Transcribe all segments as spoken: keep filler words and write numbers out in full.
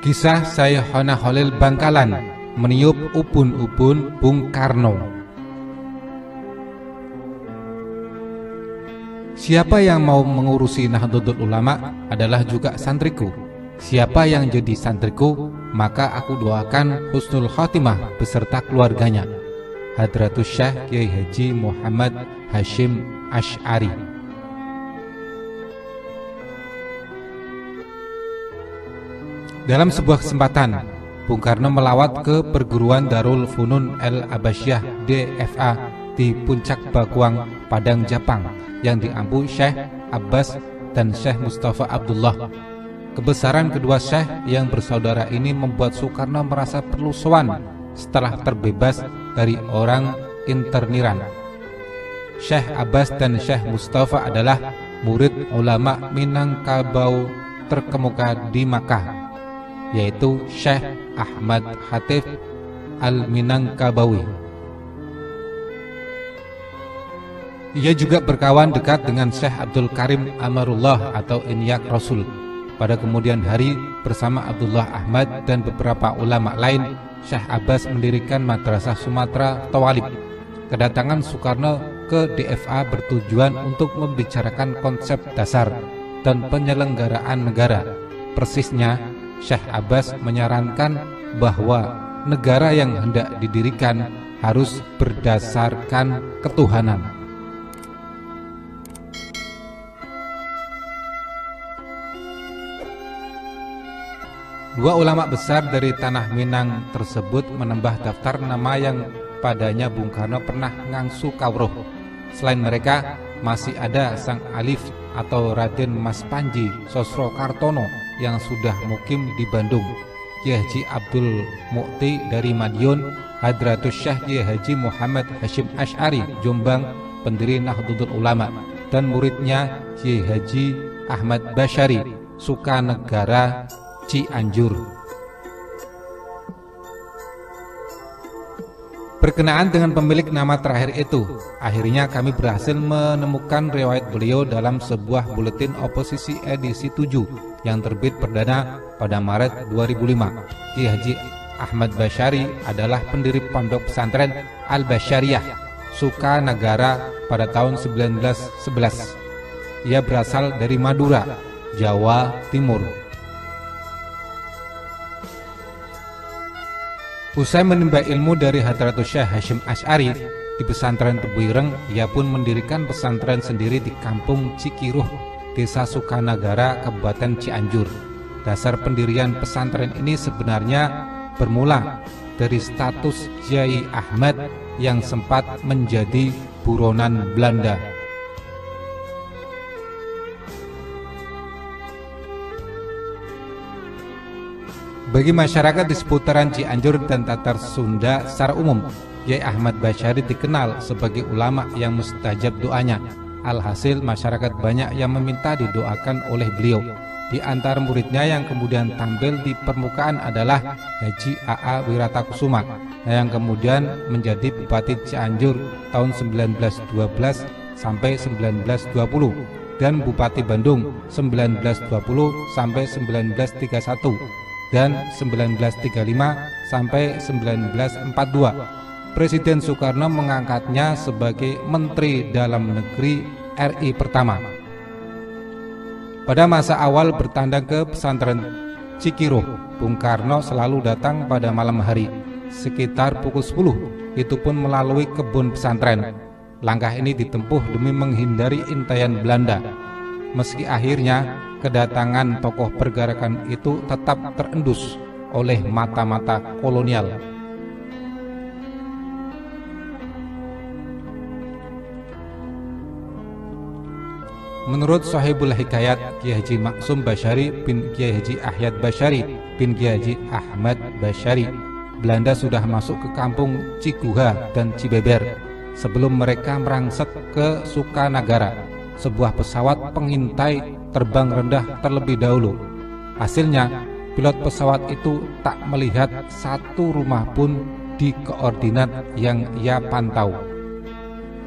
Kisah Sayyikhona Khalil Bangkalan meniup ubun-ubun Bung Karno. Siapa yang mau mengurusi Nahdlatul Ulama adalah juga santriku. Siapa yang jadi santriku, maka aku doakan husnul khotimah beserta keluarganya. Hadratus Syekh Kiai Haji Muhammad Hashim Asy'ari. Dalam sebuah kesempatan, Bung Karno melawat ke perguruan Darul Funun El Abasyah D F A di Puncak Baguang, Padang, Japang, yang diampu Syekh Abbas dan Syekh Mustafa Abdullah. Kebesaran kedua Syekh yang bersaudara ini membuat Soekarno merasa perlu sowan setelah terbebas dari orang interniran. Syekh Abbas dan Syekh Mustafa adalah murid ulama Minangkabau terkemuka di Makkah, yaitu Syekh Ahmad Khatib Al-Minangkabawi. Ia juga berkawan dekat dengan Syekh Abdul Karim Amarullah atau Inyak Rasul. Pada kemudian hari, bersama Abdullah Ahmad dan beberapa ulama lain, Syekh Abbas mendirikan Madrasah Sumatera Tawalib. Kedatangan Soekarno ke D F A bertujuan untuk membicarakan konsep dasar dan penyelenggaraan negara. Persisnya, Syekh Abbas menyarankan bahwa negara yang hendak didirikan harus berdasarkan ketuhanan. Dua ulama besar dari tanah Minang tersebut menambah daftar nama yang padanya Bung Karno pernah ngangsu kawruh. Selain mereka, masih ada Sang Alif atau Raden Mas Panji Sosrokartono yang sudah mukim di Bandung, Kiai Haji Abdul Mukti dari Madiun, Hadratus Syekh Kiai Haji Muhammad Hashim Asy'ari Jombang, pendiri Nahdlatul Ulama, dan muridnya Kiai Haji Ahmad Basyari Sukanegara Cianjur. Berkenaan dengan pemilik nama terakhir itu, akhirnya kami berhasil menemukan riwayat beliau dalam sebuah buletin oposisi edisi tujuh yang terbit perdana pada Maret dua ribu lima. Kiai Haji Ahmad Basyari adalah pendiri pondok pesantren Al-Basyariyah Sukanagara pada tahun seribu sembilan ratus sebelas. Ia berasal dari Madura, Jawa Timur. Usai menimba ilmu dari Hadratus Syekh Hashim Asy'ari di pesantren Tebuireng, ia pun mendirikan pesantren sendiri di Kampung Cikiruh, Desa Sukanagara, Kabupaten Cianjur. Dasar pendirian pesantren ini sebenarnya bermula dari status Kiai Ahmad yang sempat menjadi buronan Belanda. Bagi masyarakat di seputaran Cianjur dan Tatar Sunda secara umum, Kiai Ahmad Basyari dikenal sebagai ulama yang mustajab doanya. Alhasil masyarakat banyak yang meminta didoakan oleh beliau. Di antara muridnya yang kemudian tampil di permukaan adalah Haji A A Wiratakusuma yang kemudian menjadi Bupati Cianjur tahun seribu sembilan ratus dua belas sampai seribu sembilan ratus dua puluh dan Bupati Bandung seribu sembilan ratus dua puluh sampai seribu sembilan ratus tiga puluh satu dan seribu sembilan ratus tiga puluh lima sampai seribu sembilan ratus empat puluh dua. Presiden Soekarno mengangkatnya sebagai Menteri Dalam Negeri R I pertama. Pada masa awal bertandang ke pesantren Cikiruh, Bung Karno selalu datang pada malam hari, sekitar pukul sepuluh, itu pun melalui kebun pesantren. Langkah ini ditempuh demi menghindari intaian Belanda. Meski akhirnya kedatangan tokoh pergerakan itu tetap terendus oleh mata-mata kolonial. Menurut Sahibul Hikayat, Kiai Haji Maksum Basyari bin Kiai Haji Ahyad Basyari bin Kiai Haji Ahmad Basyari, Belanda sudah masuk ke kampung Ciguha dan Cibeber sebelum mereka merangsek ke Sukanagara. Sebuah pesawat pengintai terbang rendah terlebih dahulu. Hasilnya, pilot pesawat itu tak melihat satu rumah pun di koordinat yang ia pantau.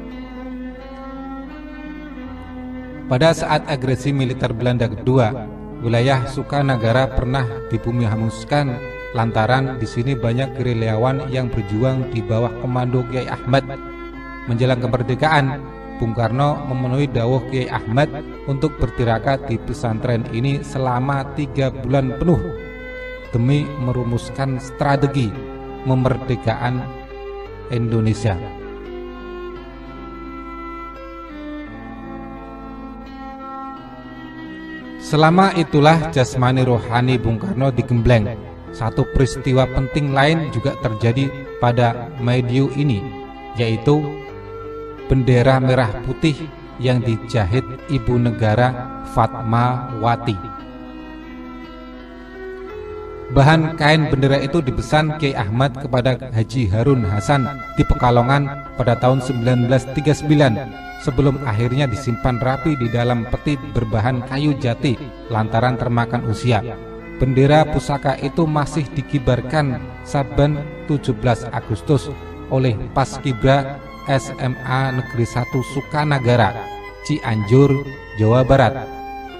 Pada saat agresi militer Belanda kedua, wilayah Sukanagara pernah dibumi hanguskan lantaran di sini banyak gerilyawan yang berjuang di bawah komando Kiai Ahmad. Menjelang kemerdekaan, Bung Karno memenuhi dawuh Kiai Ahmad untuk bertirakat di pesantren ini selama tiga bulan penuh demi merumuskan strategi kemerdekaan Indonesia. Selama itulah jasmani rohani Bung Karno digembleng. Satu peristiwa penting lain juga terjadi pada Madiun ini, yaitu bendera merah putih yang dijahit ibu negara Fatmawati. Bahan kain bendera itu dipesan Kiai Ahmad kepada Haji Harun Hasan di Pekalongan pada tahun seribu sembilan ratus tiga puluh sembilan, sebelum akhirnya disimpan rapi di dalam peti berbahan kayu jati lantaran termakan usia. Bendera pusaka itu masih dikibarkan saben tujuh belas Agustus oleh Paskibra S M A Negeri satu Sukanagara, Cianjur, Jawa Barat.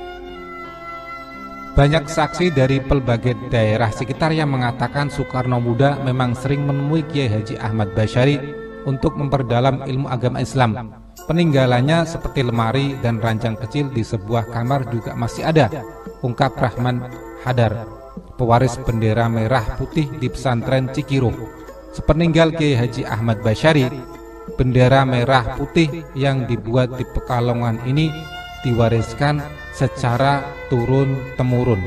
Banyak saksi dari pelbagai daerah sekitar yang mengatakan Soekarno Muda memang sering menemui Kiai Haji Ahmad Basyari untuk memperdalam ilmu agama Islam. Peninggalannya seperti lemari dan ranjang kecil di sebuah kamar juga masih ada, ungkap Rahman Hadar, pewaris bendera merah putih di pesantren Cikiruh. Sepeninggal Kiai Haji Ahmad Basyari, bendera merah putih yang dibuat di Pekalongan ini diwariskan secara turun-temurun.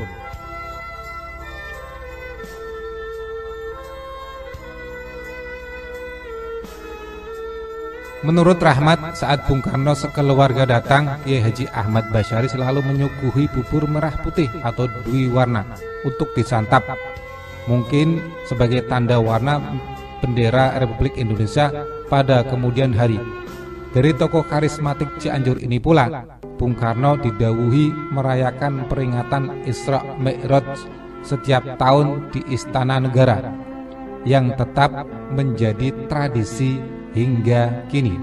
Menurut Rahmat, saat Bung Karno sekeluarga datang, Kiai Haji Ahmad Basyari selalu menyuguhi bubur merah putih atau dwi warna untuk disantap, mungkin sebagai tanda warna bendera Republik Indonesia pada kemudian hari. Dari tokoh karismatik Cianjur ini pula, Bung Karno didhawuhi merayakan peringatan Isra Mi'raj setiap tahun di Istana Negara, yang tetap menjadi tradisi hingga kini.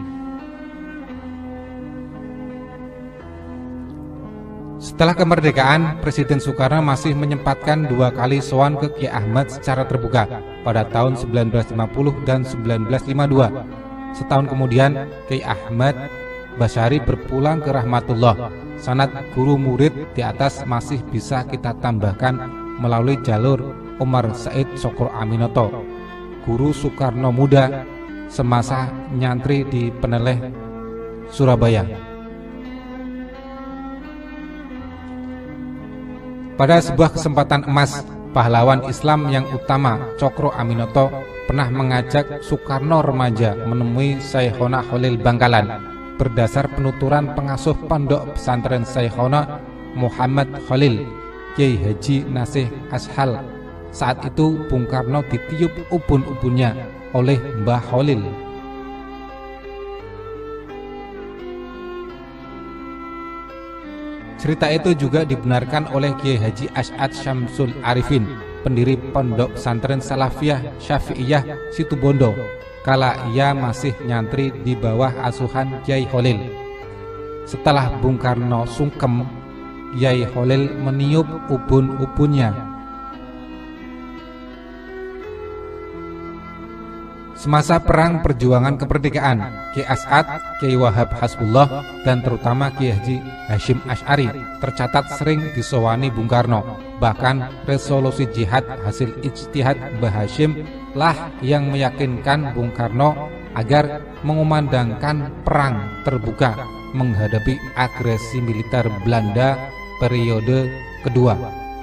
Setelah kemerdekaan, Presiden Soekarno masih menyempatkan dua kali sowan ke Kiai Ahmad secara terbuka pada tahun seribu sembilan ratus lima puluh dan seribu sembilan ratus lima puluh dua. Setahun kemudian, Kiai Ahmad Basyari berpulang ke rahmatullah. Sanad guru murid di atas masih bisa kita tambahkan melalui jalur Umar Said Sokro Aminoto, guru Soekarno Muda semasa nyantri di Peneleh, Surabaya. Pada sebuah kesempatan emas, pahlawan Islam yang utama Cokro Aminoto pernah mengajak Soekarno remaja menemui Syekhona Khalil Bangkalan. Berdasar penuturan pengasuh pondok pesantren Syekhona Muhammad Khalil, Kiai Haji Nasih Ashal, saat itu Bung Karno ditiup ubun-ubunnya oleh Mbah Khalil. Cerita itu juga dibenarkan oleh Kiai Haji Asy'ad Syamsul Arifin, pendiri pondok pesantren Salafiyah Syafi'iyah Situbondo, kala ia masih nyantri di bawah asuhan Kiai Khalil. Setelah Bung Karno sungkem, Kiai Khalil meniup ubun-ubunnya. Semasa perang perjuangan kemerdekaan, Kiai Asy'ad, Kiai Wahab Hasbullah, dan terutama Kiai Haji Hashim Asy'ari tercatat sering disowani Bung Karno. Bahkan resolusi jihad hasil ijtihad Mbah Hashim lah yang meyakinkan Bung Karno agar mengumandangkan perang terbuka menghadapi agresi militer Belanda periode kedua.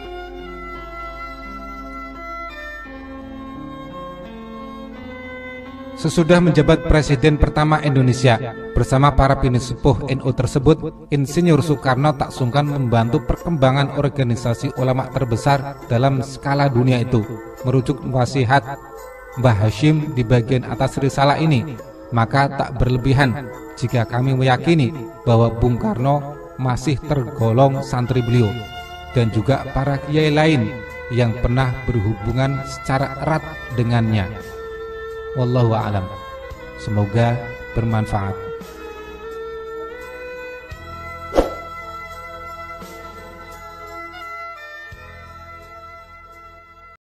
Sesudah menjabat Presiden pertama Indonesia, bersama para pinisepuh N U tersebut, Insinyur Soekarno tak sungkan membantu perkembangan organisasi ulama terbesar dalam skala dunia itu. Merujuk wasiat Mbah Hashim di bagian atas risalah ini, maka tak berlebihan jika kami meyakini bahwa Bung Karno masih tergolong santri beliau, dan juga para kiai lain yang pernah berhubungan secara erat dengannya. Wallahu a'lam. Semoga bermanfaat.